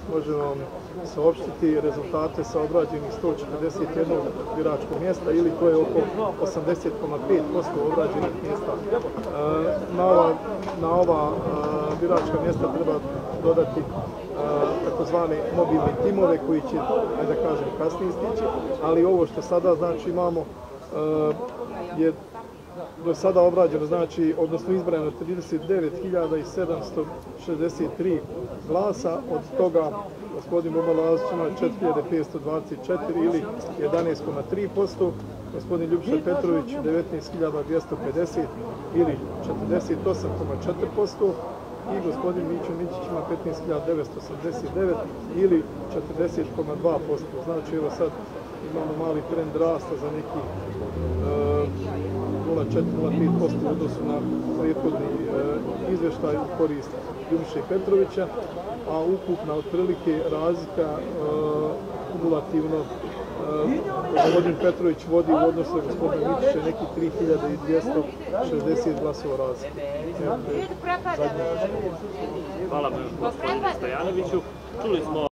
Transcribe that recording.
možemo vam saopštiti rezultate sa obrađenih 141 biračkog mjesta, ili to je oko 80,5% obrađenih mjesta. Na ova biračka mjesta treba dodati takozvane mobilne timove koji će, da kažem, kasnije stići, ali ovo što sada znači imamo je do sada obrađeno, znači, odnosno izbrojeno 39.763 glasa, od toga gospodin Boban Lazić ima 4.524 ili 11,3%, gospodin Ljubiša Petrović 19.250 ili 48,4%, i gospodin Mićo Mićić ima 15.989 ili 40,2%. Znači, evo sad imamo mali trend rasta za neki 0,4-0,5% u odnosu na prethodni izvještaj u korist Ljubiše Petrovića, a ukupna otprilike razlika kumulativno gospodin Petrović vodi u odnosu na gospodina Mićića neki 3.260 glasova razlike. Hvala gospodinu Stojanoviću. Čuli smo